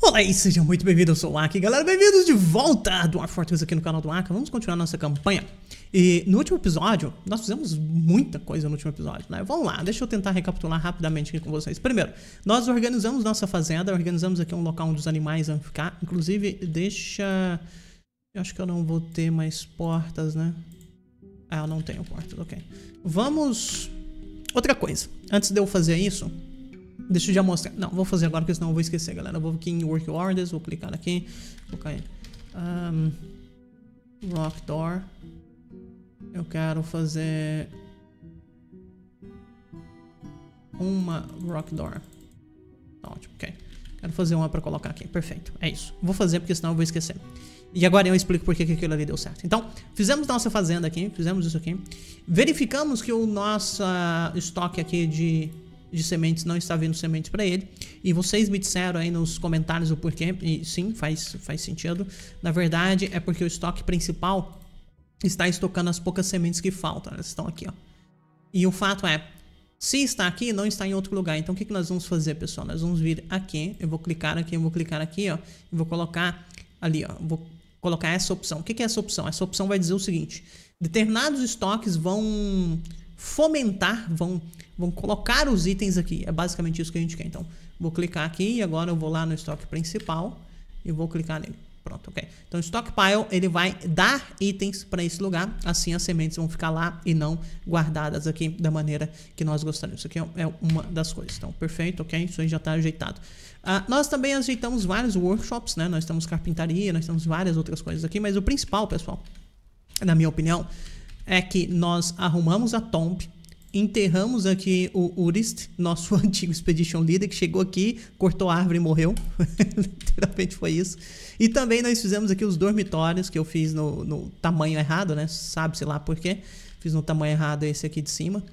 Olá e sejam muito bem-vindos, eu sou o Aka, galera, bem-vindos de volta do Dwarf Fortress aqui no canal do Aka. Vamos continuar nossa campanha. E no último episódio, nós fizemos muita coisa no último episódio, né? Vamos lá, deixa eu tentar recapitular rapidamente aqui com vocês. Primeiro, nós organizamos nossa fazenda, organizamos aqui um local onde os animais vão ficar. Inclusive, deixa... Eu acho que eu não vou ter mais portas, né? Ah, eu não tenho portas, ok. Vamos... Outra coisa, antes de eu fazer isso... Deixa eu já mostrar. Não, vou fazer agora, porque senão eu vou esquecer, galera. Eu vou aqui em Work Orders, vou clicar aqui. Vou cair. Rock Door. Eu quero fazer uma Rock Door. Tá ótimo, ok. Quero fazer uma pra colocar aqui. Perfeito, é isso. Vou fazer, porque senão eu vou esquecer. E agora eu explico por que aquilo ali deu certo. Então, fizemos nossa fazenda aqui. Fizemos isso aqui. Verificamos que o nosso estoque aqui de sementes não está vindo sementes para ele. E vocês me disseram aí nos comentários o porquê. E sim, faz sentido. Na verdade, é porque o estoque principal está estocando as poucas sementes que faltam. Elas estão aqui, ó. E o fato é, se está aqui, não está em outro lugar. Então, o que nós vamos fazer, pessoal? Nós vamos vir aqui. Eu vou clicar aqui, eu vou clicar aqui, ó. E vou colocar ali, ó. Vou colocar essa opção. O que é essa opção? Essa opção vai dizer o seguinte. Determinados estoques vão fomentar, vão colocar os itens aqui. É basicamente isso que a gente quer. Então, vou clicar aqui e agora eu vou lá no estoque principal e vou clicar nele. Pronto, ok. Então, o Stockpile, ele vai dar itens para esse lugar. Assim, as sementes vão ficar lá e não guardadas aqui da maneira que nós gostaríamos. Isso aqui é uma das coisas. Então, perfeito, ok. Isso aí já está ajeitado. Nós também ajeitamos vários workshops, né? Nós temos carpintaria, nós temos várias outras coisas aqui. Mas o principal, pessoal, na minha opinião, é que nós arrumamos a Tomb, enterramos aqui o Urist, nosso antigo Expedition Leader, que chegou aqui, cortou a árvore e morreu. Literalmente foi isso. E também nós fizemos aqui os dormitórios, que eu fiz no tamanho errado, né? Sabe-se lá por quê. Fiz no tamanho errado esse aqui de cima.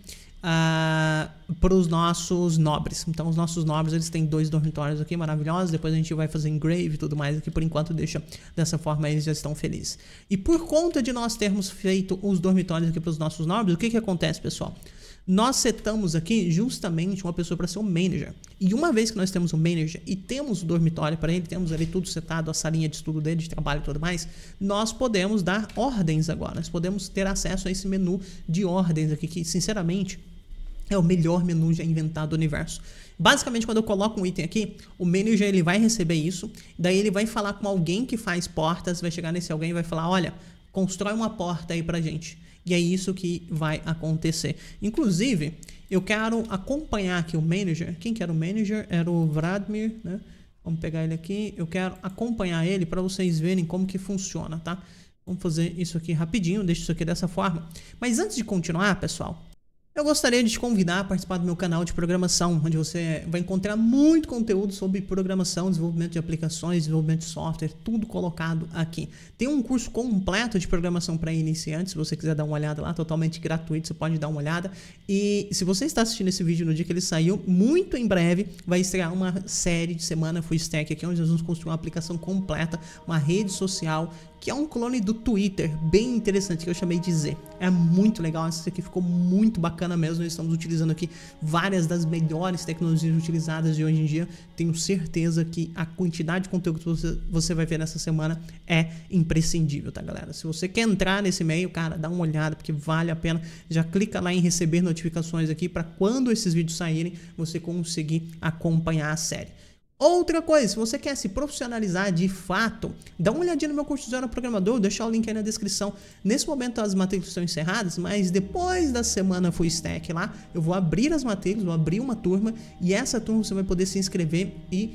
Para os nossos nobres. Então os nossos nobres, eles têm 2 dormitórios aqui maravilhosos. Depois a gente vai fazer engrave e tudo mais aqui. Por enquanto deixa dessa forma, eles já estão felizes. E por conta de nós termos feito os dormitórios aqui para os nossos nobres, o que acontece, pessoal? Nós setamos aqui justamente uma pessoa para ser o manager. E uma vez que nós temos um manager e temos o dormitório para ele, temos ali tudo setado, a salinha de estudo dele, de trabalho e tudo mais, nós podemos dar ordens agora. Nós podemos ter acesso a esse menu de ordens aqui, que sinceramente é o melhor menu já inventado do universo. Basicamente, quando eu coloco um item aqui, o manager ele vai receber isso, daí ele vai falar com alguém que faz portas, vai chegar nesse alguém e vai falar, olha, constrói uma porta aí pra gente. E é isso que vai acontecer. Inclusive, eu quero acompanhar aqui o manager. Quem que era o manager? Era o Vladimir, né? Vamos pegar ele aqui. Eu quero acompanhar ele para vocês verem como que funciona, tá? Vamos fazer isso aqui rapidinho. Deixa isso aqui dessa forma. Mas antes de continuar, pessoal, eu gostaria de te convidar a participar do meu canal de programação, onde você vai encontrar muito conteúdo sobre programação, desenvolvimento de aplicações, desenvolvimento de software, tudo colocado aqui. Tem um curso completo de programação para iniciantes, se você quiser dar uma olhada lá, totalmente gratuito, você pode dar uma olhada. E se você está assistindo esse vídeo no dia que ele saiu, muito em breve vai estrear uma série de semana Full Stack aqui, onde nós vamos construir uma aplicação completa, uma rede social, que é um clone do Twitter, bem interessante, que eu chamei de Z. É muito legal, isso aqui ficou muito bacana mesmo. Nós estamos utilizando aqui várias das melhores tecnologias utilizadas de hoje em dia. Tenho certeza que a quantidade de conteúdo que você vai ver nessa semana é imprescindível, tá, galera? Se você quer entrar nesse meio, cara, dá uma olhada, porque vale a pena. Já clica lá em receber notificações aqui, para quando esses vídeos saírem, você conseguir acompanhar a série. Outra coisa, se você quer se profissionalizar de fato, dá uma olhadinha no meu curso de Zero Programador, vou deixar o link aí na descrição. Nesse momento as matrículas estão encerradas, mas depois da semana Full Stack lá, eu vou abrir as matrículas, vou abrir uma turma, e essa turma você vai poder se inscrever e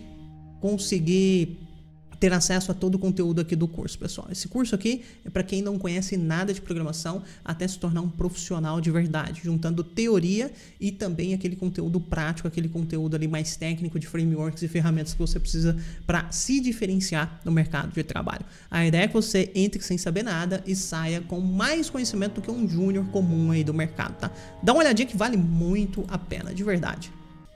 conseguir ter acesso a todo o conteúdo aqui do curso, pessoal. Esse curso aqui é para quem não conhece nada de programação até se tornar um profissional de verdade, juntando teoria e também aquele conteúdo prático, aquele conteúdo ali mais técnico de frameworks e ferramentas que você precisa para se diferenciar no mercado de trabalho. A ideia é que você entre sem saber nada e saia com mais conhecimento do que um júnior comum aí do mercado, tá? Dá uma olhadinha que vale muito a pena, de verdade.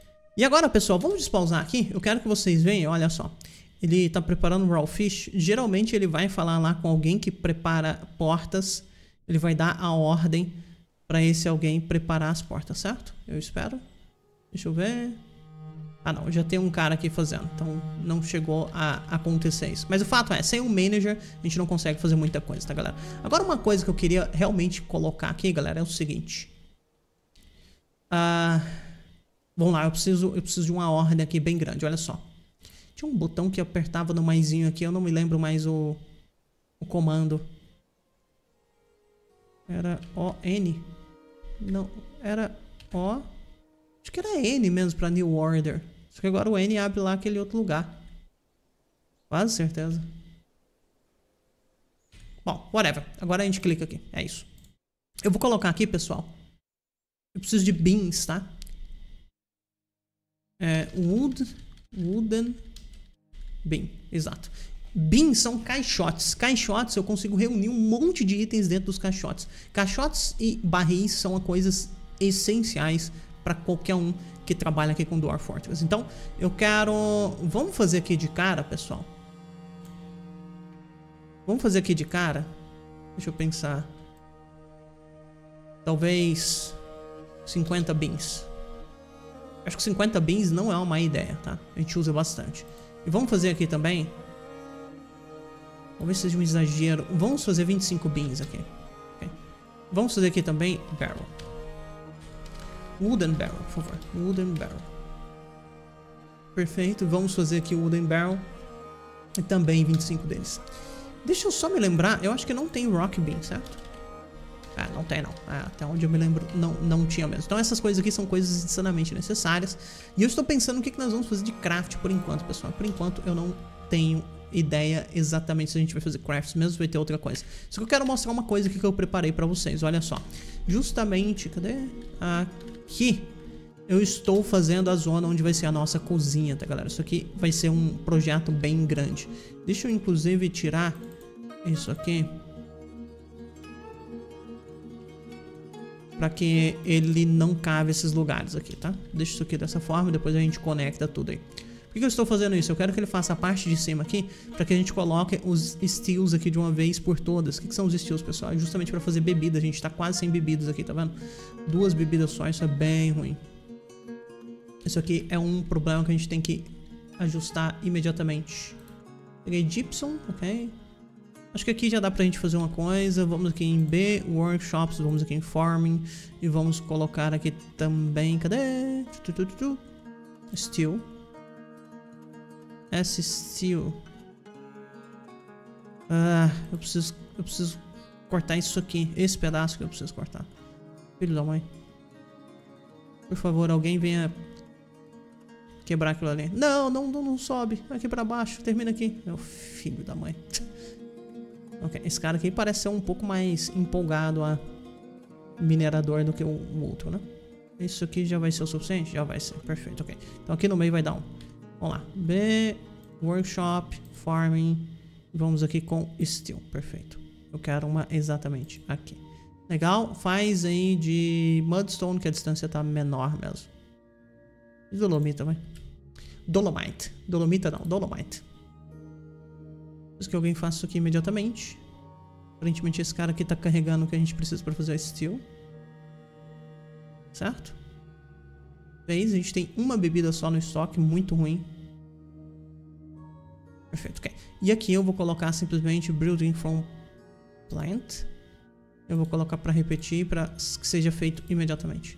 E agora, pessoal, vamos despausar aqui. Eu quero que vocês vejam, olha só. Ele está preparando um raw fish. Geralmente ele vai falar lá com alguém que prepara portas. Ele vai dar a ordem para esse alguém preparar as portas, certo? Eu espero. Deixa eu ver. Ah, não, já tem um cara aqui fazendo, então não chegou a acontecer isso. Mas o fato é, sem um manager, a gente não consegue fazer muita coisa, tá, galera? Agora, uma coisa que eu queria realmente colocar aqui, galera, é o seguinte. Vamos lá, eu preciso de uma ordem aqui bem grande, olha só. Tinha um botão que apertava no maisinho aqui, eu não me lembro mais o comando. Era O-N? Não, era O... Acho que era N mesmo pra New Order. Só que agora o N abre lá aquele outro lugar. Quase certeza. Bom, whatever. Agora a gente clica aqui. É isso. Eu vou colocar aqui, pessoal. Eu preciso de beans, tá? Wooden bean. Exato. Beans são caixotes. Caixotes eu consigo reunir um monte de itens dentro dos caixotes. Caixotes e barris são coisas essenciais para qualquer um que trabalha aqui com Dwarf Fortress. Então, eu quero... Vamos fazer aqui de cara, pessoal. Vamos fazer aqui de cara. Deixa eu pensar. Talvez 50 beans. Acho que 50 beans não é uma má ideia, tá? A gente usa bastante. E vamos fazer aqui também... Talvez seja um exagero. Vamos fazer 25 beans aqui. Okay. Vamos fazer aqui também barrel. Wooden barrel, por favor. Wooden barrel. Perfeito. Vamos fazer aqui o wooden barrel. E também 25 deles. Deixa eu só me lembrar. Eu acho que não tem rock bean, certo? Ah, não tem não. Até onde eu me lembro, não tinha mesmo. Então essas coisas aqui são coisas insanamente necessárias. E eu estou pensando o que nós vamos fazer de craft por enquanto, pessoal. Por enquanto eu não tenho ideia exatamente se a gente vai fazer crafts mesmo, vai ter outra coisa. Só que eu quero mostrar uma coisa aqui que eu preparei pra vocês. Olha só. Justamente, cadê? Aqui eu estou fazendo a zona onde vai ser a nossa cozinha, tá, galera? Isso aqui vai ser um projeto bem grande. Deixa eu, inclusive, tirar isso aqui. Pra que ele não cave esses lugares aqui, tá? Deixa isso aqui dessa forma e depois a gente conecta tudo aí. Por que eu estou fazendo isso? Eu quero que ele faça a parte de cima aqui para que a gente coloque os steels aqui de uma vez por todas. O que são os steels, pessoal? É justamente para fazer bebida. A gente tá quase sem bebidas aqui, tá vendo? 2 bebidas só, isso é bem ruim. Isso aqui é um problema que a gente tem que ajustar imediatamente. Peguei gypsum, ok. Acho que aqui já dá pra gente fazer uma coisa. Vamos aqui em B, workshops, vamos aqui em farming. E vamos colocar aqui também, cadê? Steel. Esse steel. Eu preciso cortar isso aqui. Esse pedaço que eu preciso cortar. Filho da mãe. Por favor, alguém venha quebrar aquilo ali. Não sobe. Vai aqui pra baixo. Termina aqui. Meu filho da mãe. Ok, esse cara aqui parece ser um pouco mais empolgado a minerador do que o outro, né? Isso aqui já vai ser o suficiente? Já vai ser. Perfeito, ok. Então aqui no meio vai dar um. Vamos lá. B, workshop, farming. Vamos aqui com steel. Perfeito. Eu quero uma exatamente aqui. Legal. Faz aí de mudstone, que a distância tá menor mesmo. E dolomita, vai. Dolomite. Dolomita não, dolomite. Preciso que alguém faça isso aqui imediatamente. Aparentemente esse cara aqui tá carregando o que a gente precisa para fazer a steel. Certo? A gente tem uma bebida só no estoque, muito ruim. Perfeito, ok. E aqui eu vou colocar simplesmente Building from Plant. Eu vou colocar para repetir, para que seja feito imediatamente.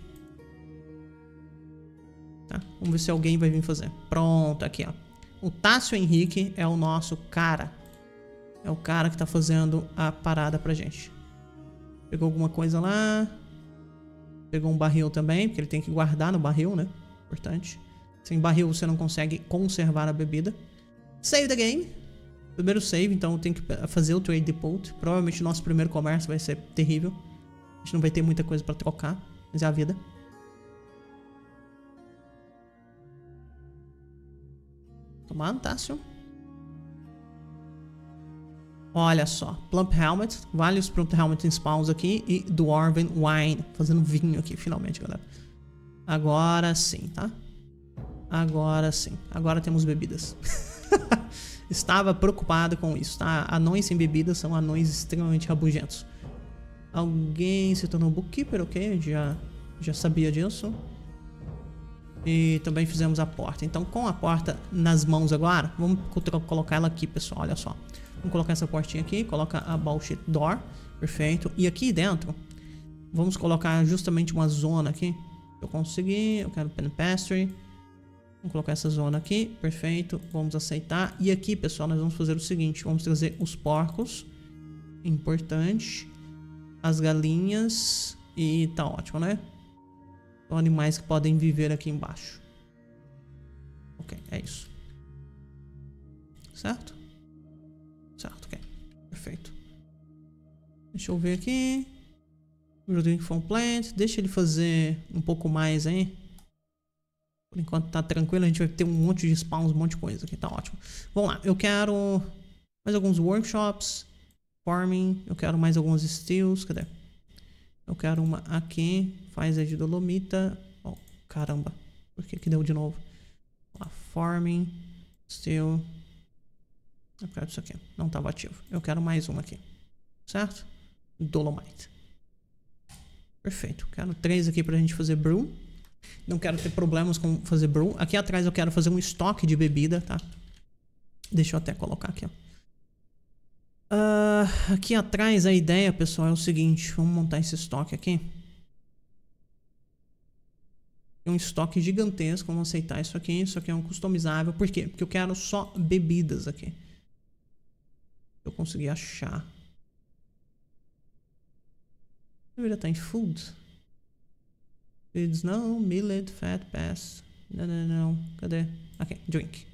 Tá? Vamos ver se alguém vai vir fazer. Pronto, aqui ó. O Tássio Henrique é o nosso cara. É o cara que tá fazendo a parada pra gente. Pegou alguma coisa lá. Pegou um barril também, porque ele tem que guardar no barril, né? Importante. Sem barril você não consegue conservar a bebida. Save the game. Primeiro save, então tem que fazer o trade depot. Provavelmente o nosso primeiro comércio vai ser terrível. A gente não vai ter muita coisa pra trocar, mas é a vida. Tomando, Tássio. Olha só, Plump Helmet, vários Plump Helmet spawns aqui e Dwarven Wine, fazendo vinho aqui, finalmente, galera. Agora sim, tá? Agora sim, agora temos bebidas. Estava preocupado com isso, tá? Anões sem bebidas são anões extremamente rabugentos. Alguém se tornou bookkeeper, ok? Já sabia disso. E também fizemos a porta. Então, com a porta nas mãos agora, vamos colocar ela aqui, pessoal. Olha só. Vamos colocar essa portinha aqui. Coloca a bullshit door. Perfeito. E aqui dentro, vamos colocar justamente uma zona aqui. Eu consegui. Eu quero pen pastry. Vamos colocar essa zona aqui. Perfeito. Vamos aceitar. E aqui, pessoal, nós vamos fazer o seguinte. Vamos trazer os porcos. Importante. As galinhas. E tá ótimo, né? São animais que podem viver aqui embaixo. Ok, é isso. Certo? Certo, ok. Perfeito. Deixa eu ver aqui. Building from plant. Deixa ele fazer um pouco mais, hein? Por enquanto tá tranquilo. A gente vai ter um monte de spawns, um monte de coisa aqui. Tá ótimo. Vamos lá. Eu quero mais alguns workshops. Farming. Eu quero mais alguns steels. Cadê? Eu quero uma aqui. Faz a de dolomita. Oh, caramba. Por que deu de novo? Farming. Steel. Eu quero isso aqui. Não estava ativo. Eu quero mais uma aqui. Certo? Dolomite. Perfeito. Quero 3 aqui pra gente fazer brew. Não quero ter problemas com fazer brew. Aqui atrás eu quero fazer um estoque de bebida, tá? Deixa eu até colocar aqui, ó. Aqui atrás a ideia, pessoal, é o seguinte. Vamos montar esse estoque aqui. É um estoque gigantesco. Vamos aceitar isso aqui. Isso aqui é um customizável. Por quê? Porque eu quero só bebidas aqui. Eu consegui achar. Deveria estar em food. Feeds não. Millet, fat, pass. Não. Cadê? Ok, drink.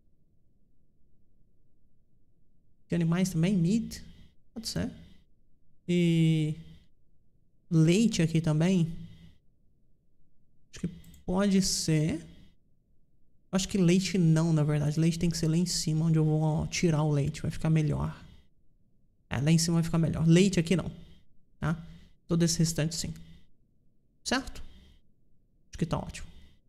De animais também? Meat. Pode ser. E leite aqui também. Acho que pode ser. Acho que leite não, na verdade. Leite tem que ser lá em cima, onde eu vou tirar o leite. Vai ficar melhor. Lá em cima vai ficar melhor. Leite aqui não. Tá? Todo esse restante sim. Certo? Acho que tá ótimo.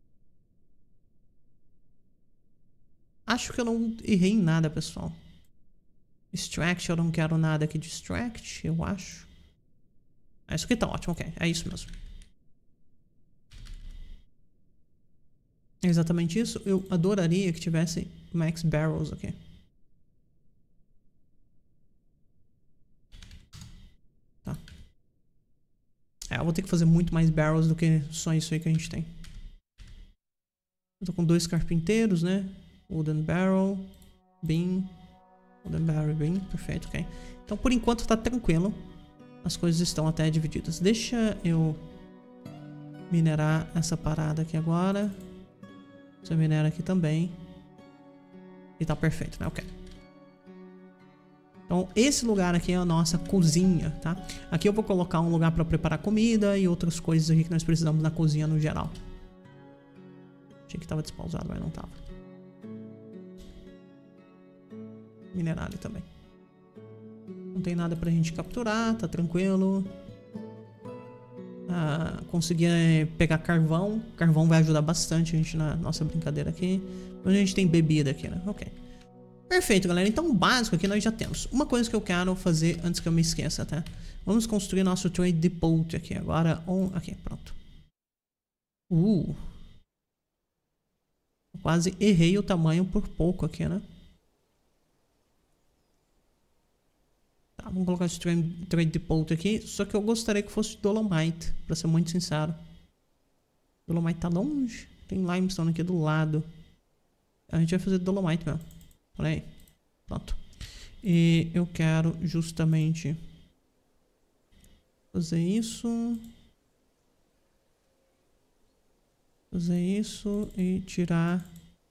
Acho que eu não errei em nada, pessoal. Extract, eu não quero nada aqui de extract, eu acho. Isso aqui tá ótimo, ok. É isso mesmo. É exatamente isso. Eu adoraria que tivesse max barrels aqui. Tá. Eu vou ter que fazer muito mais barrels do que só isso aí que a gente tem. Eu tô com 2 carpinteiros, né? Wooden barrel, beam, wooden barrel, beam. Perfeito, ok. Então por enquanto tá tranquilo. As coisas estão até divididas. Deixa eu minerar essa parada aqui agora. Você minera aqui também. E tá perfeito, né? Ok. Então esse lugar aqui é a nossa cozinha, tá? Aqui eu vou colocar um lugar para preparar comida e outras coisas aqui que nós precisamos na cozinha no geral. Achei que tava despausado, mas não tava. Minerar ali também. Não tem nada pra gente capturar, tá tranquilo. Consegui pegar carvão. Carvão vai ajudar bastante a gente na nossa brincadeira aqui. Mas a gente tem bebida aqui, né? Ok. Perfeito, galera. Então o básico aqui nós já temos. Uma coisa que eu quero fazer antes que eu me esqueça, tá? Vamos construir nosso Trade Depot aqui. Agora, aqui, pronto. Quase errei o tamanho por pouco aqui, né? Tá, vamos colocar esse Trade Depot aqui. Só que eu gostaria que fosse Dolomite, pra ser muito sincero. Dolomite tá longe. Tem Limestone aqui do lado. A gente vai fazer Dolomite mesmo. Olha aí. Pronto. E eu quero justamente fazer isso. Fazer isso e tirar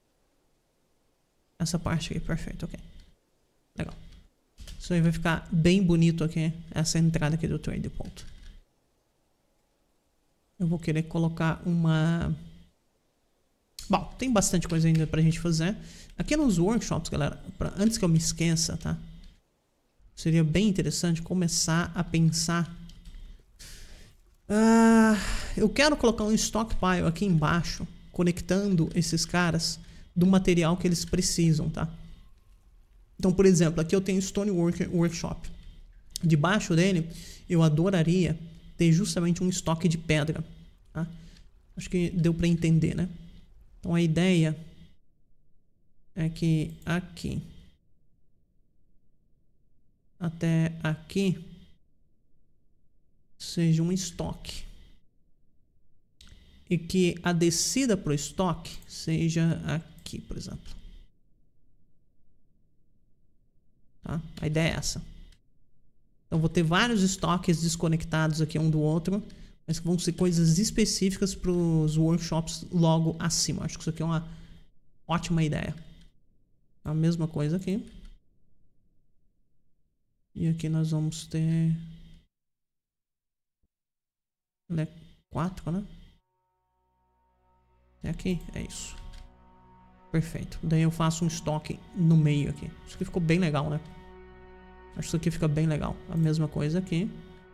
essa parte aqui. Perfeito, ok. Legal. Isso aí vai ficar bem bonito aqui, essa entrada aqui do Trade Depot. Eu vou querer colocar uma... Bom, tem bastante coisa ainda pra gente fazer. Aqui nos workshops, galera, antes que eu me esqueça, tá? Seria bem interessante começar a pensar... eu quero colocar um stockpile aqui embaixo, conectando esses caras do material que eles precisam, tá? Então, por exemplo, aqui eu tenho Stone Workshop. Debaixo dele, eu adoraria ter justamente um estoque de pedra, tá? Acho que deu pra entender, né? Então a ideia é que aqui até aqui seja um estoque. E que a descida para o estoque seja aqui, por exemplo. Tá? A ideia é essa. Então vou ter vários estoques desconectados aqui um do outro, mas que vão ser coisas específicas para os workshops logo acima. Acho que isso aqui é uma ótima ideia. A mesma coisa aqui. E aqui nós vamos ter... Ele é 4, né? É aqui, é isso. Perfeito. Daí eu faço um estoque no meio aqui. Isso aqui ficou bem legal, né? Acho que isso aqui fica bem legal. A mesma coisa aqui.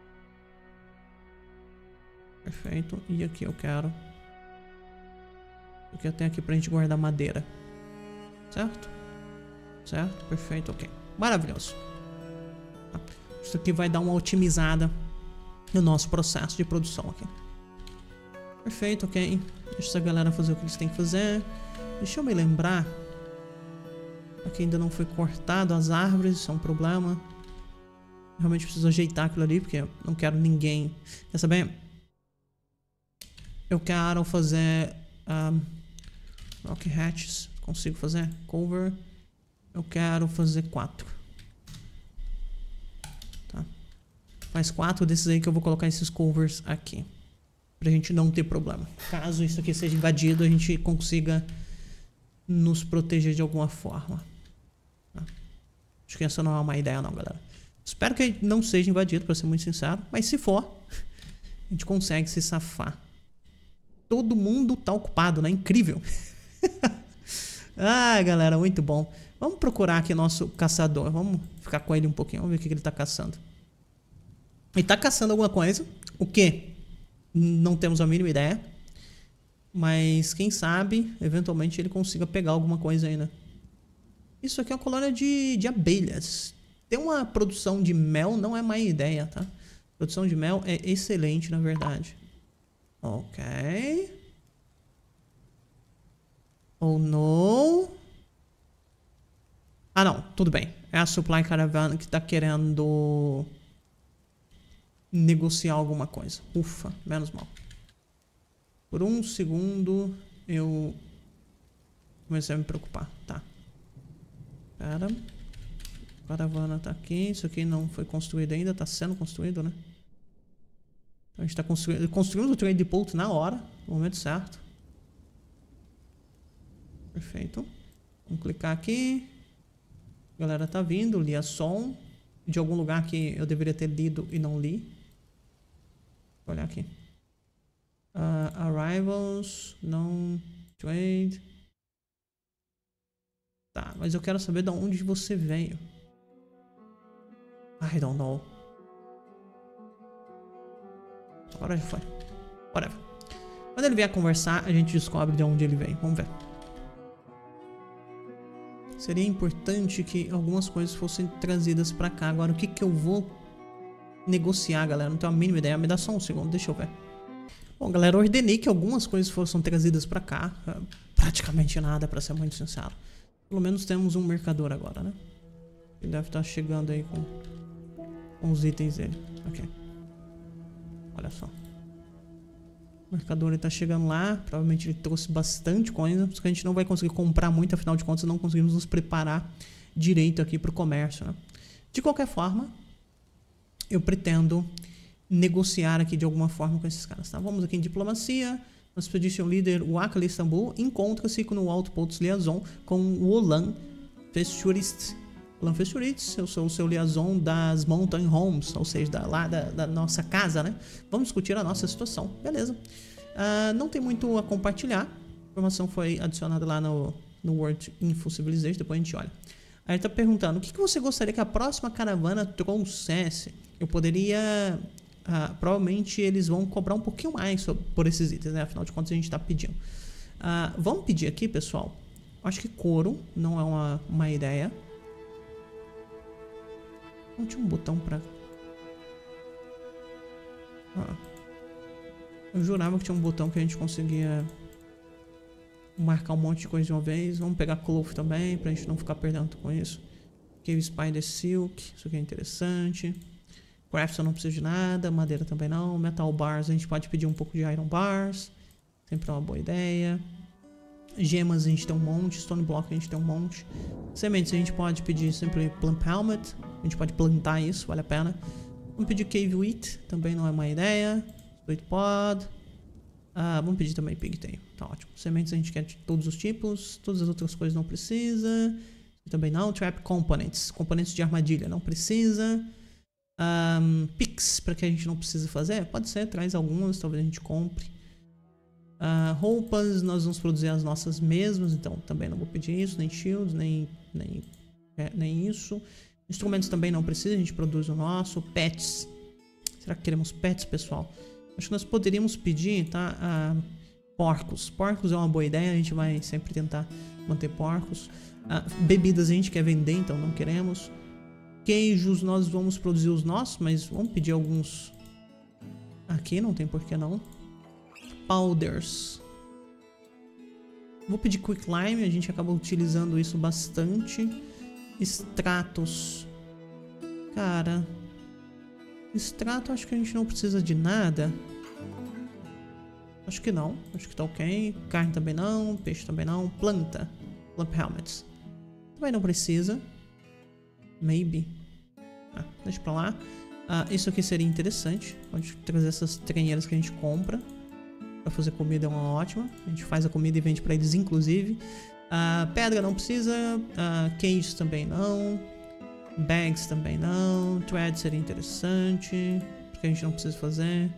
Perfeito. E aqui eu quero... Aqui eu tenho aqui pra gente guardar madeira. Certo? Certo? Perfeito, ok. Maravilhoso. Isso aqui vai dar uma otimizada no nosso processo de produção aqui. Perfeito, ok. Deixa essa galera fazer o que eles têm que fazer. Deixa eu me lembrar. Aqui ainda não foi cortado as árvores, isso é um problema. Realmente preciso ajeitar aquilo ali, porque eu não quero ninguém... Quer saber? Eu quero fazer... rock hatches. Consigo fazer? Cover. Eu quero fazer 4. Tá. Faz 4 desses aí que eu vou colocar esses covers aqui. Pra gente não ter problema. Caso isso aqui seja invadido, a gente consiga nos proteger de alguma forma. Tá. Acho que essa não é uma ideia não, galera. Espero que não seja invadido, pra ser muito sincero. Mas se for, a gente consegue se safar. Todo mundo tá ocupado, né? Incrível. Ah, galera, muito bom. Vamos procurar aqui nosso caçador. Vamos ficar com ele um pouquinho. Vamos ver o que ele tá caçando. Ele tá caçando alguma coisa. O quê? Não temos a mínima ideia. Mas quem sabe, eventualmente, ele consiga pegar alguma coisa aí, né? Isso aqui é uma colônia de abelhas. Ter uma produção de mel não é má ideia, tá? Produção de mel é excelente, na verdade. Ok. Oh, não. Ah, não. Tudo bem. É a Supply Caravan que tá querendo negociar alguma coisa. Ufa, menos mal. Por um segundo eu comecei a me preocupar. Tá. Pera. A caravana tá aqui. Isso aqui não foi construído ainda. Tá sendo construído, né? Então a gente tá construindo. Construímos o trade port na hora. No momento certo. Perfeito. Vamos clicar aqui. A galera tá vindo. Li a som. De algum lugar que eu deveria ter lido e não li. Vou olhar aqui. Arrivals. Não. Trade. Tá, mas eu quero saber de onde você veio. I don't know. Agora já foi. Whatever. Quando ele vier conversar, a gente descobre de onde ele veio. Vamos ver. Seria importante que algumas coisas fossem trazidas pra cá. Agora, o que que eu vou negociar, galera? Não tenho a mínima ideia. Me dá só um segundo, deixa eu ver. Bom, galera, eu ordenei que algumas coisas fossem trazidas pra cá. Praticamente nada, pra ser muito sincero. Pelo menos temos um mercador agora, né? Ele deve estar chegando aí com os itens dele. Ok. Olha só. O mercador está chegando lá. Provavelmente ele trouxe bastante coisa. Porque a gente não vai conseguir comprar muito. Afinal de contas, não conseguimos nos preparar direito aqui para o comércio, né? De qualquer forma, eu pretendo negociar aqui de alguma forma com esses caras, tá? Vamos aqui em diplomacia. Nosso Expedition Leader, o Akali Istanbul, encontra-se no Outpost Liaison com o Olan Festurist. Olan Festurist, eu sou o seu liaison das Mountain Homes, ou seja, lá da nossa casa, né? Vamos discutir a nossa situação, beleza. Não tem muito a compartilhar. A informação foi adicionada lá no World Info Civilization, depois a gente olha. Aí ele tá perguntando, o que você gostaria que a próxima caravana trouxesse? Eu poderia... provavelmente eles vão cobrar um pouquinho mais por esses itens, né? Afinal de contas a gente tá pedindo. Vamos pedir aqui, pessoal. Acho que couro não é uma ideia. Não tinha um botão pra... eu jurava que tinha um botão que a gente conseguia marcar um monte de coisa de uma vez. Vamos pegar Cloth também, pra gente não ficar perdendo com isso. Cave Spider Silk, isso aqui é interessante. Crafts eu não preciso de nada, madeira também não. Metal Bars, a gente pode pedir um pouco de Iron Bars. Sempre é uma boa ideia. Gemas a gente tem um monte, Stone Block a gente tem um monte. Sementes a gente pode pedir sempre Plant Helmet. A gente pode plantar isso, vale a pena. Vamos pedir Cave Wheat, também não é uma ideia. Sweet Pod. Vamos pedir também Pigtail, tá ótimo. Sementes a gente quer de todos os tipos. Todas as outras coisas não precisa. Também não. Trap Components, componentes de armadilha, não precisa. Picks, para que a gente não precisa fazer. Pode ser, traz algumas, talvez a gente compre. Roupas, nós vamos produzir as nossas mesmas, então também não vou pedir isso, nem shields, nem isso. Instrumentos também não precisa, a gente produz o nosso. Pets, será que queremos pets, pessoal? Acho que nós poderíamos pedir, tá? Porcos, porcos é uma boa ideia, a gente vai sempre tentar manter porcos. Bebidas a gente quer vender, então não queremos. Queijos, nós vamos produzir os nossos, mas vamos pedir alguns aqui, não tem por que não. Powders. Vou pedir Quicklime, a gente acaba utilizando isso bastante. Extratos. Cara, extrato acho que a gente não precisa de nada. Acho que não, acho que tá ok. Carne também não, peixe também não. Planta. Plant Helmets. Também não precisa. Maybe. Deixa pra lá. Isso aqui seria interessante. Pode trazer essas trenheiras que a gente compra. Pra fazer comida é uma ótima. A gente faz a comida e vende pra eles, inclusive. Pedra não precisa. Cages também não. Bags também não. Thread seria interessante. Porque a gente não precisa fazer.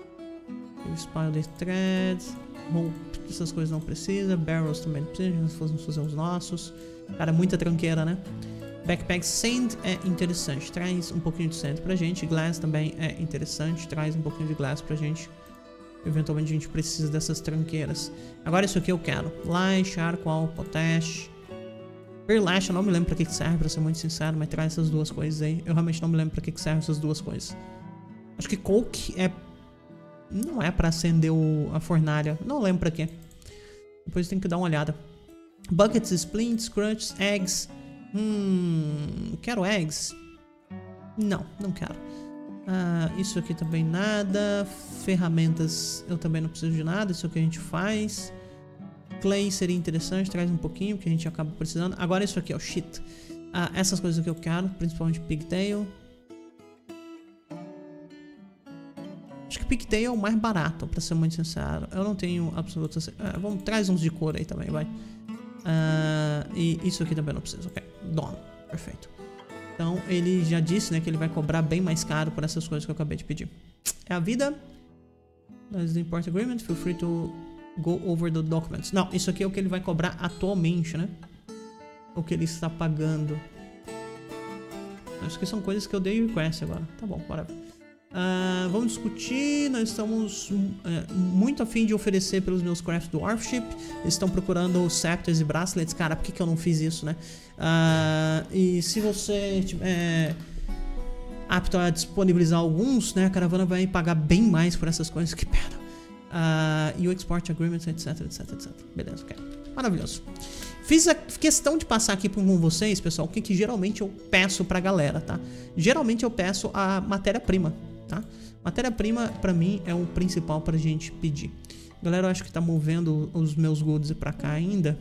Spider Thread. Rope, essas coisas não precisa. Barrels também não precisa. Nós vamos fazer os nossos. Cara, muita tranqueira, né? Backpack Sand é interessante. Traz um pouquinho de sand pra gente. Glass também é interessante. Traz um pouquinho de glass pra gente. Eventualmente a gente precisa dessas tranqueiras. Agora isso aqui eu quero. Lye, Charcoal, Potash. Perlash, eu não me lembro pra que serve, pra ser muito sincero. Mas traz essas duas coisas aí. Eu realmente não me lembro pra que servem essas duas coisas. Acho que Coke é... não é pra acender a fornalha. Não lembro pra quê. Depois tem que dar uma olhada. Buckets, Splints, Crunches, Eggs. Quero Eggs? Não, não quero. Isso aqui também nada. Ferramentas eu também não preciso de nada. Isso aqui a gente faz. Clay seria interessante, traz um pouquinho, que a gente acaba precisando. Agora isso aqui, ó, shit. Essas coisas que eu quero, principalmente Pigtail. Acho que Pigtail é o mais barato, pra ser muito sincero. Eu não tenho absoluta... vamos, traz uns de cor aí também, vai. E isso aqui também não precisa, ok. Dono, perfeito. Então ele já disse, né, que ele vai cobrar bem mais caro por essas coisas que eu acabei de pedir. É a vida. That's the import agreement. Feel free to go over the documents. Não, isso aqui é o que ele vai cobrar atualmente, né? O que ele está pagando. Isso aqui são coisas que eu dei request agora. Tá bom, bora ver. Vamos discutir. Nós estamos muito afim de oferecer pelos meus Craft Dwarfship. Eles estão procurando scepters e bracelets. Cara, por que eu não fiz isso, né? E se você tiver apto a disponibilizar alguns, né? A caravana vai pagar bem mais por essas coisas. Que pena. E o Export Agreement, etc, etc, etc. Beleza, ok. Maravilhoso. Fiz a questão de passar aqui com vocês, pessoal, o que geralmente eu peço pra galera, tá? Geralmente eu peço a matéria-prima, tá? Matéria-prima, pra mim, é o principal pra gente pedir. Galera, eu acho que tá movendo os meus goods pra cá ainda.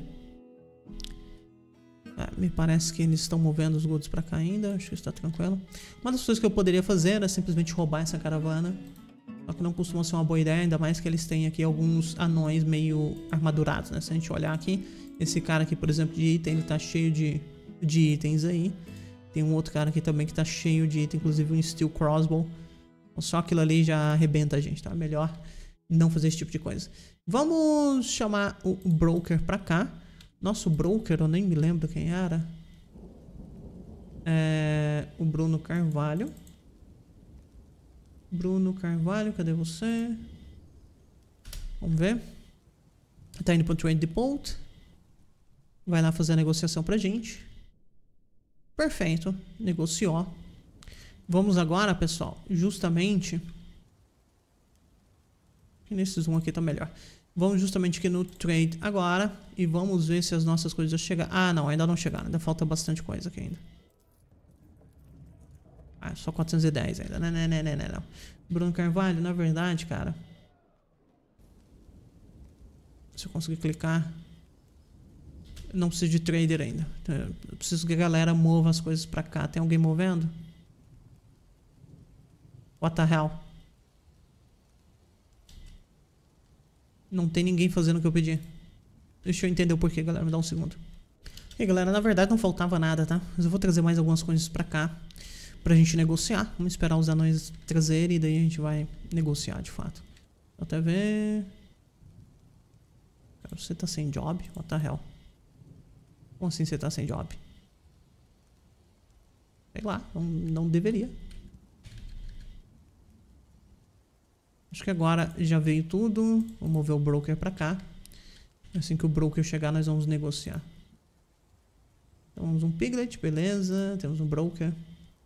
Me parece que eles estão movendo os goods pra cá ainda. Acho que está tranquilo. Uma das coisas que eu poderia fazer era simplesmente roubar essa caravana. Só que não costuma ser uma boa ideia, ainda mais que eles têm aqui alguns anões meio armadurados, né? Se a gente olhar aqui, esse cara aqui, por exemplo, de item, ele tá cheio de itens aí. Tem um outro cara aqui também que tá cheio de item, inclusive um Steel Crossbow. Só aquilo ali já arrebenta a gente, tá? Melhor não fazer esse tipo de coisa. Vamos chamar o broker pra cá. Nosso broker, eu nem me lembro quem era. O Bruno Carvalho. Bruno Carvalho, cadê você? Vamos ver. Tá indo pro Trade Depot. Vai lá fazer a negociação pra gente. Perfeito. Negociou. Vamos agora, pessoal, justamente... Nesse zoom aqui tá melhor. Vamos justamente aqui no trade agora e vamos ver se as nossas coisas chegam. Ah, não, ainda não chegaram. Ainda falta bastante coisa aqui ainda. Ah, só 410 ainda. Não. Bruno Carvalho, na verdade, cara. Se eu conseguir clicar. Não preciso de trader ainda. Eu preciso que a galera mova as coisas pra cá. Tem alguém movendo? What the hell? Não tem ninguém fazendo o que eu pedi. Deixa eu entender o porquê, galera. Me dá um segundo. E galera, na verdade não faltava nada, tá? Mas eu vou trazer mais algumas coisas pra cá. Pra gente negociar. Vamos esperar os anões trazerem e daí a gente vai negociar de fato. Até ver... Você tá sem job? What the hell? Como assim você tá sem job? Sei lá, não deveria. Acho que agora já veio tudo. Vou mover o broker pra cá. Assim que o broker chegar, nós vamos negociar. Temos um piglet, beleza. Temos um broker.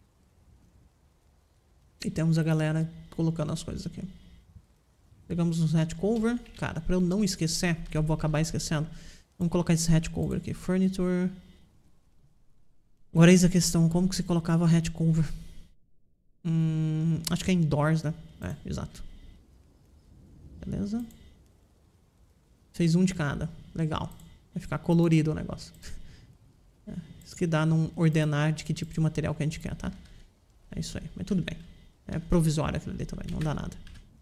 E temos a galera colocando as coisas aqui. Pegamos os hatch cover. Cara, pra eu não esquecer, porque eu vou acabar esquecendo. Vamos colocar esse hatch cover aqui. Furniture. Agora eis a questão. Como que se colocava hatch cover? Acho que é indoors, né? É, exato. Beleza. Fez um de cada. Legal. Vai ficar colorido o negócio. Isso que dá num ordenar de que tipo de material que a gente quer, tá? É isso aí. Mas tudo bem. É provisório aquilo ali também. Não dá nada.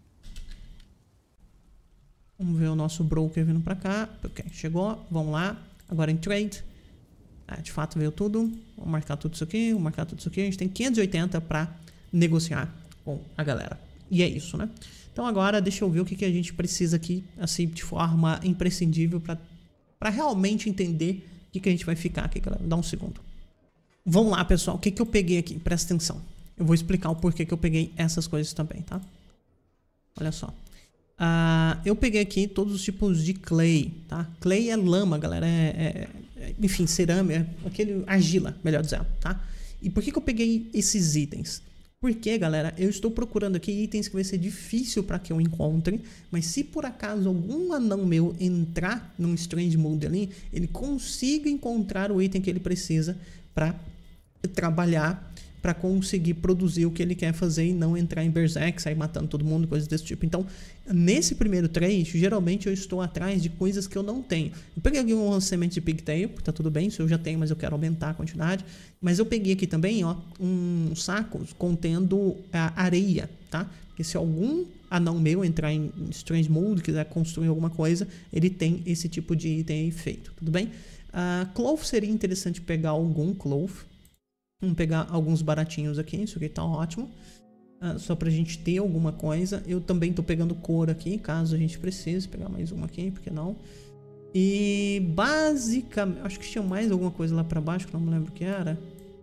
Vamos ver o nosso broker vindo pra cá. Ok, chegou. Vamos lá. Agora em trade. De fato veio tudo. Vamos marcar tudo isso aqui. Vamos marcar tudo isso aqui. A gente tem 580 pra negociar com a galera. E é isso, né? Então agora deixa eu ver o que a gente precisa aqui, assim, de forma imprescindível pra realmente entender o que a gente vai ficar aqui, galera. Dá um segundo. Vamos lá, pessoal. O que eu peguei aqui? Presta atenção. Eu vou explicar o porquê que eu peguei essas coisas também, tá? Olha só. Eu peguei aqui todos os tipos de clay, tá? Clay é lama, galera. Enfim, cerâmica, aquele argila, melhor dizendo, tá? E por que eu peguei esses itens? Porque, galera, eu estou procurando aqui itens que vai ser difícil para que eu encontre, mas se por acaso algum anão meu entrar num Strange Mode ali, ele consiga encontrar o item que ele precisa para trabalhar, para conseguir produzir o que ele quer fazer e não entrar em Berserk, sair matando todo mundo, coisas desse tipo. Então, nesse primeiro trade, geralmente eu estou atrás de coisas que eu não tenho. Eu peguei aqui um semente de pigtail, tá tudo bem, isso eu já tenho, mas eu quero aumentar a quantidade. Mas eu peguei aqui também, ó, um saco contendo areia, tá? Porque se algum anão meu entrar em Strange Mode, quiser construir alguma coisa, ele tem esse tipo de item aí feito, tudo bem? Cloth seria interessante pegar algum cloth. Vamos pegar alguns baratinhos aqui, isso aqui tá ótimo. Só pra gente ter alguma coisa. Eu também tô pegando couro aqui, caso a gente precise. Pegar mais uma aqui, por que não? E basicamente, acho que tinha mais alguma coisa lá pra baixo, que não me lembro o que era.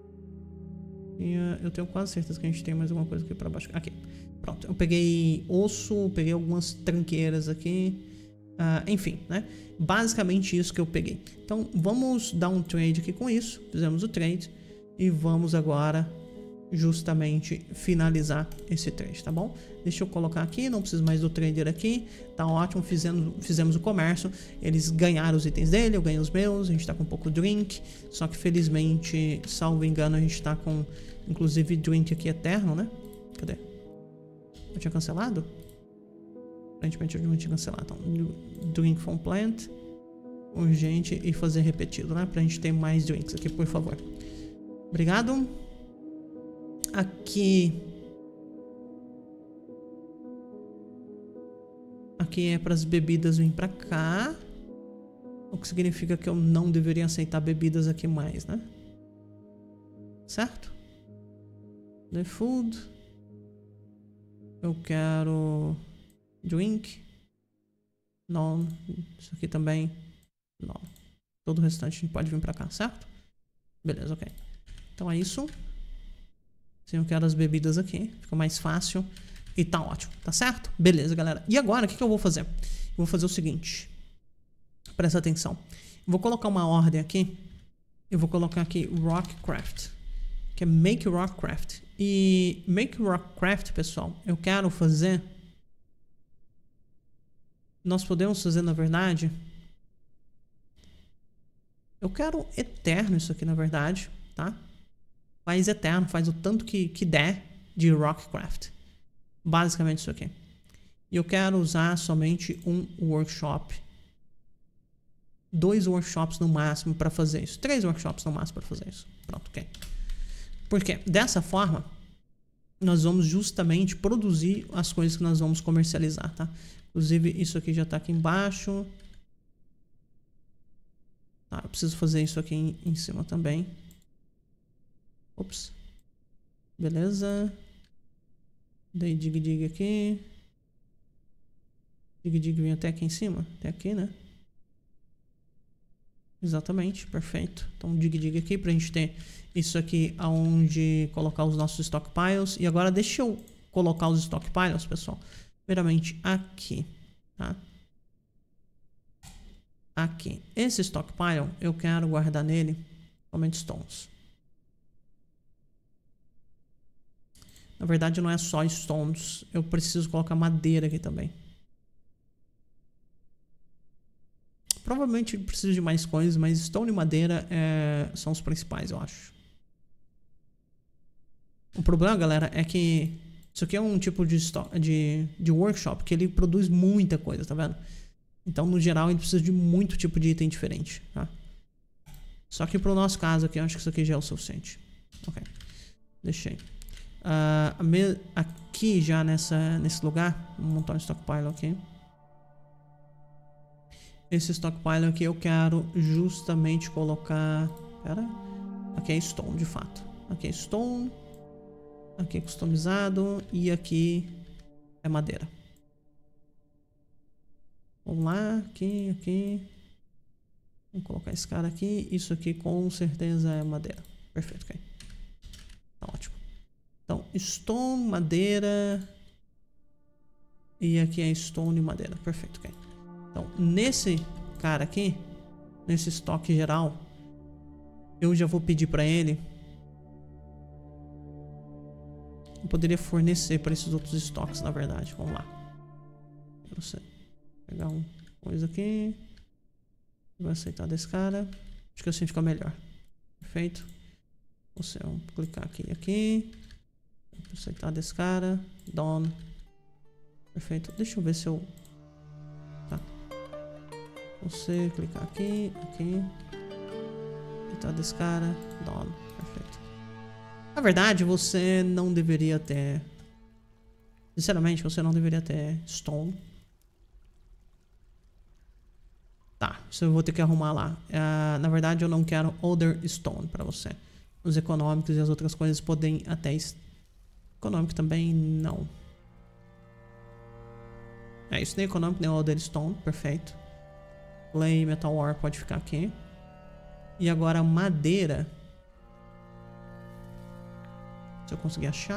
Eu tenho quase certeza que a gente tem mais alguma coisa aqui pra baixo. Aqui, pronto. Eu peguei osso, peguei algumas tranqueiras aqui. Enfim, né? Basicamente isso que eu peguei. Então, vamos dar um trade aqui com isso. Fizemos o trade. E vamos agora justamente finalizar esse trade, tá bom? Deixa eu colocar aqui, não preciso mais do trader aqui. Tá ótimo, fizemos o comércio. Eles ganharam os itens dele, eu ganhei os meus. A gente tá com um pouco de drink. Só que felizmente, salvo engano, a gente tá com inclusive drink aqui eterno, né? Cadê? Eu tinha cancelado? Aparentemente eu não tinha cancelado. Então, drink from plant. Urgente e fazer repetido, né? Pra gente ter mais drinks aqui, por favor. Obrigado. Aqui é para as bebidas vir para cá. O que significa que eu não deveria aceitar bebidas aqui mais, né? Certo? The food. Eu quero drink. Não. Isso aqui também. Não. Todo o restante a gente pode vir para cá, certo? Beleza, ok. Então é isso. Sim, eu quero as bebidas aqui. Fica mais fácil. E tá ótimo, tá certo? Beleza, galera. E agora, o que eu vou fazer? Eu vou fazer o seguinte. Presta atenção. Eu vou colocar uma ordem aqui. Eu vou colocar aqui Rockcraft. Que é Make Rockcraft. E Make Rockcraft, pessoal, eu quero fazer nós podemos fazer, na verdade... Eu quero eterno isso aqui, na verdade, tá? Faz eterno, faz o tanto que der de Rockcraft. Basicamente isso aqui. E eu quero usar somente um workshop. 2 workshops no máximo para fazer isso. 3 workshops no máximo para fazer isso. Pronto, ok. Por quê? Dessa forma, nós vamos justamente produzir as coisas que nós vamos comercializar, tá? Inclusive, isso aqui já tá aqui embaixo. Tá, eu preciso fazer isso aqui em cima também. Ops. Beleza. Dei dig aqui. Dig vem até aqui em cima. Até aqui, né? Exatamente, perfeito. Então dig aqui pra gente ter isso aqui aonde colocar os nossos stockpiles. E agora deixa eu colocar os stockpiles, pessoal. Primeiramente aqui, tá? Aqui. Esse stockpile eu quero guardar nele somente stones. Na verdade não é só stones, eu preciso colocar madeira aqui também. Provavelmente preciso de mais coisas, mas stone e madeira são os principais, eu acho. O problema, galera, é que isso aqui é um tipo de workshop que ele produz muita coisa, tá vendo? Então, no geral, ele precisa de muito tipo de item diferente, tá? Só que pro nosso caso aqui, eu acho que isso aqui já é o suficiente. Ok. Deixei. Aqui já nesse lugar, vou montar um stockpile aqui. Esse stockpile aqui eu quero justamente colocar... Pera. Aqui é stone, de fato. Aqui é stone. Aqui é customizado. E aqui é madeira. Vamos lá. Aqui. Vamos colocar esse cara aqui. Isso aqui com certeza é madeira. Perfeito, ok. Tá ótimo. Então, stone, madeira. E aqui é stone e madeira. Perfeito, ok. Então, nesse cara aqui, nesse estoque geral, eu já vou pedir para ele. Eu poderia fornecer para esses outros estoques, na verdade. Vamos lá. Você pegar uma coisa aqui. Vai aceitar desse cara. Acho que assim fica melhor. Perfeito. Você vai clicar aqui. Vou aceitar desse cara. Done. Perfeito. Deixa eu ver se eu... Tá. Você clicar aqui. Aceitar desse cara. Done. Perfeito. Na verdade, você não deveria ter... Sinceramente, você não deveria ter stone. Tá, isso eu vou ter que arrumar lá. Na verdade, eu não quero other stone pra você. Os econômicos e as outras coisas podem até... Econômico também, não. Isso nem econômico, nem other stone. Perfeito. Clay, metal ore pode ficar aqui. E agora madeira. Se eu conseguir achar.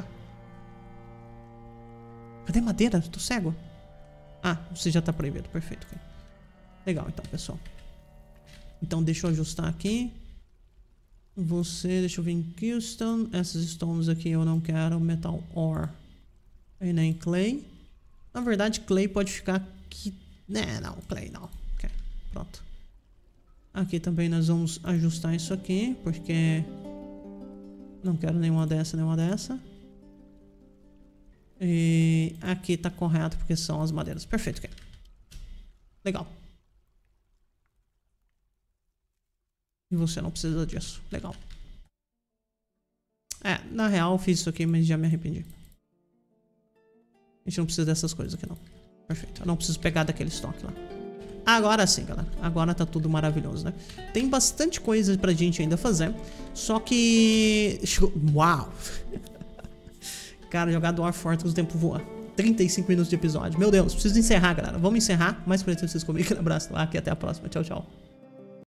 Cadê madeira? Tô cego. Ah, você já tá proibido. Perfeito. Okay. Legal, então, pessoal. Então, deixa eu ajustar aqui. Deixa eu ver em Houston. Essas stones aqui eu não quero. Metal ore. E nem clay. Na verdade, clay pode ficar aqui. Não, clay não. Ok, pronto. Aqui também nós vamos ajustar isso aqui, porque não quero nenhuma dessa. E aqui tá correto, porque são as madeiras. Perfeito, ok. Legal. E você não precisa disso. Legal. Na real eu fiz isso aqui, mas já me arrependi. A gente não precisa dessas coisas aqui não. Perfeito. Eu não preciso pegar daquele estoque lá. Agora sim, galera. Agora tá tudo maravilhoso, né? Tem bastante coisa pra gente ainda fazer. Só que... Uau! Cara, jogar Dwarf Fortress o tempo voa. 35 minutos de episódio. Meu Deus, preciso encerrar, galera. Vamos encerrar. Mais por isso vocês comigo. Um abraço lá e até a próxima. Tchau, tchau.